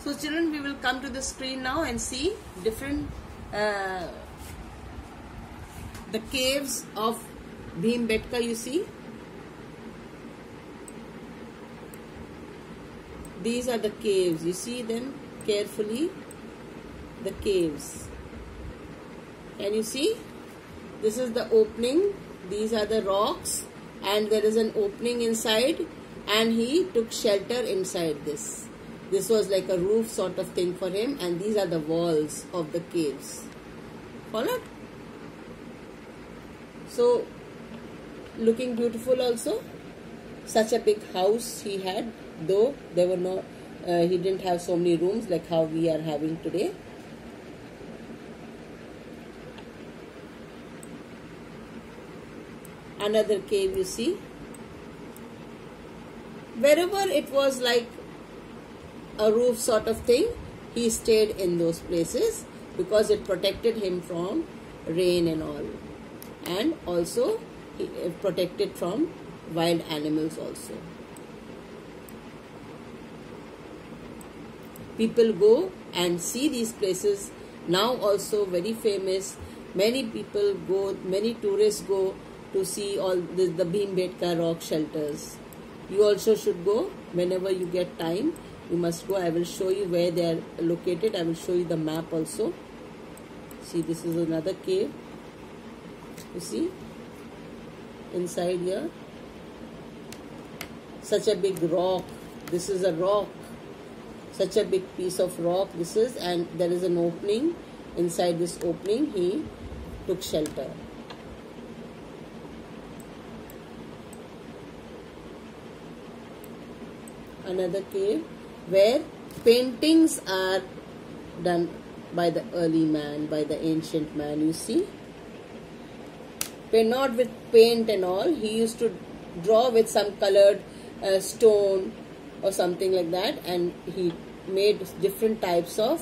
So children, we will come to the screen now and see different the caves of Bhimbetka. You see, these are the caves. You see them carefully, the caves. Can you see? This is the opening. These are the rocks, and there is an opening inside, and he took shelter inside this. This was like a roof sort of thing for him, and these are the walls of the caves. Followed? So, looking beautiful also. Such a big house he had, though there were no, he didn't have so many rooms like how we are having today. Another cave, you see. Wherever it was like a roof sort of thing, he stayed in those places because it protected him from rain and all. And also he protected from wild animals also. People go and see these places now, also very famous. Many people go, many tourists go to see all the Bhimbetka rock shelters. You also should go whenever you get time. You must go. I will show you where they are located. I will show you the map also. See, this is another cave. You see, inside here, such a big rock. This is a rock, such a big piece of rock this is, and there is an opening. Inside this opening he took shelter. Another cave where paintings are done by the early man, by the ancient man. You see, not with paint and all. He used to draw with some colored stone or something like that, and he made different types of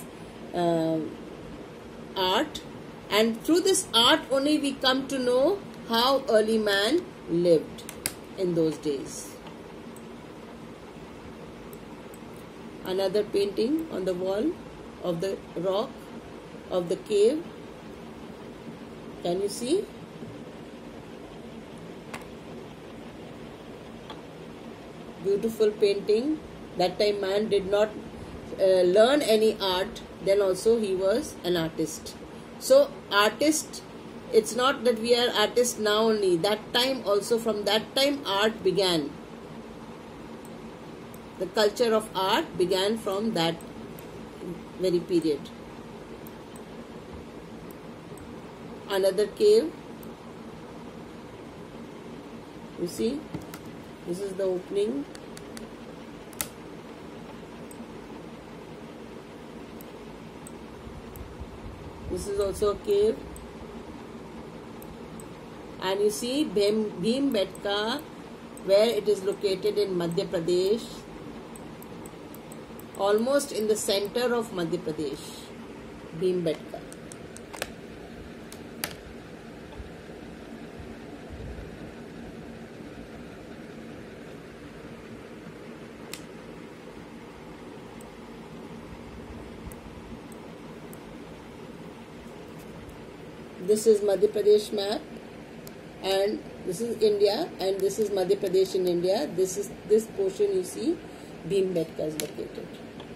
art, and through this art only we come to know how early man lived in those days. Another painting on the wall of the rock of the cave. Can you see? Beautiful painting. That time man did not learn any art. Then also he was an artist. So artist, it's not that we are artists now only. That time also, from that time art began. The culture of art began from that very period. Another cave. You see, this is the opening. This is also a cave. And you see Bhimbetka, where it is located in Madhya Pradesh, almost in the center of Madhya Pradesh, Bhimbetka. This is Madhya Pradesh map, and this is India, and this is Madhya Pradesh in India. This portion you see, Bhimbetka is located.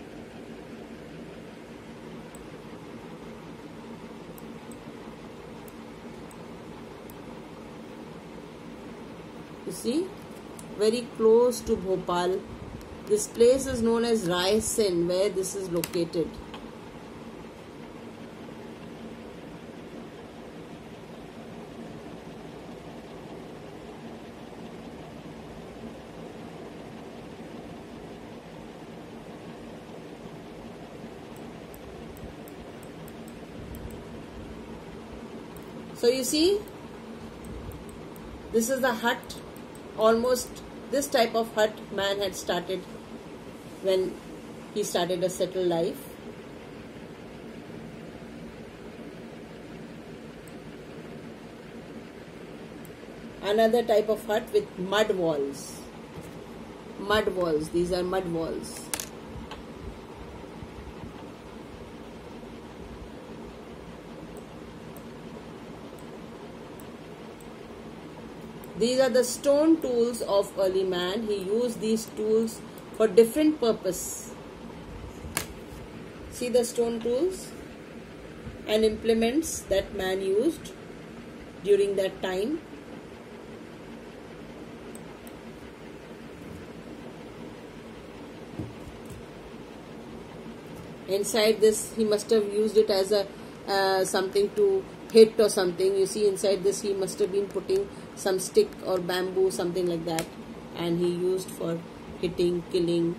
You see, very close to Bhopal. This place is known as Raisen, where this is located. So you see, this is the hut. Almost this type of hut man had started when he started a settled life. Another type of hut with mud walls. Mud walls. These are mud walls. These are the stone tools of early man. He used these tools for different purpose. See the stone tools and implements that man used during that time. Inside this, he must have used it as a something to hit or something. You see, inside this he must have been putting some stick or bamboo, something like that, and he used for hitting, killing.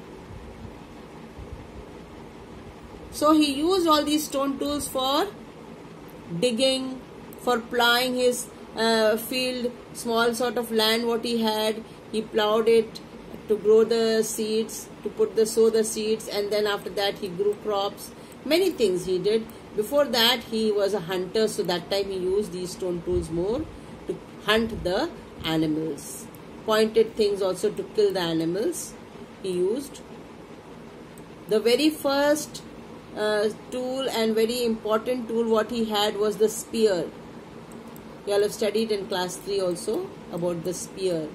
So he used all these stone tools for digging, for plowing his field, small sort of land what he had. He plowed it to grow the seeds, to sow the seeds, and then after that he grew crops. Many things he did. Before that he was a hunter, so that time he used these stone tools more to hunt the animals. Pointed things also to kill the animals he used. The very first tool and very important tool what he had was the spear. You all have studied in class 3 also about the spear.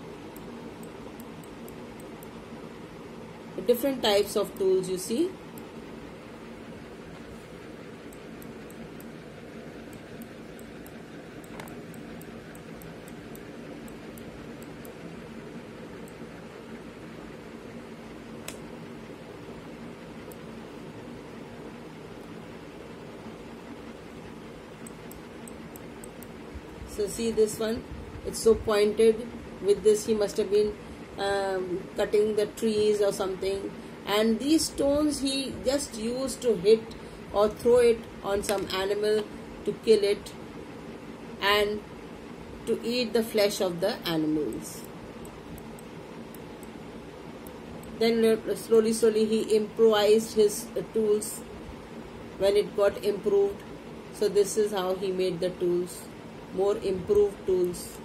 The different types of tools you see. So see this one, it's so pointed. With this he must have been cutting the trees or something, and these stones he just used to hit or throw it on some animal to kill it and to eat the flesh of the animals. Then slowly he improvised his tools when it got improved. So this is how he made the tools, more improved tools.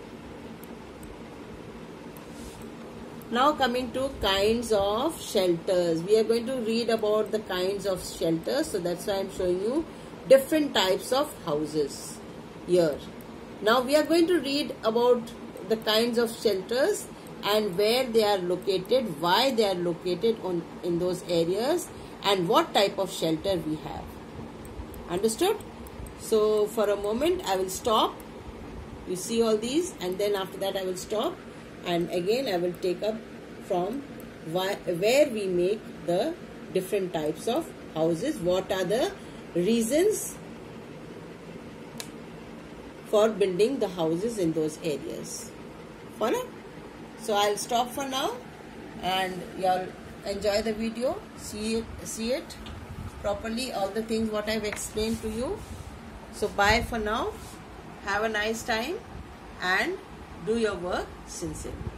Now coming to kinds of shelters. We are going to read about the kinds of shelters. So that's why I am showing you different types of houses here. Now we are going to read about the kinds of shelters and where they are located, why they are located in those areas, and what type of shelter we have. Understood? So for a moment I will stop. You see all these, and then after that I will stop. And again I will take up from where we make the different types of houses. What are the reasons for building the houses in those areas? Follow? So I'll stop for now, and y'all enjoy the video. See it properly, all the things what I've explained to you. So bye for now. Have a nice time and do your work sincerely.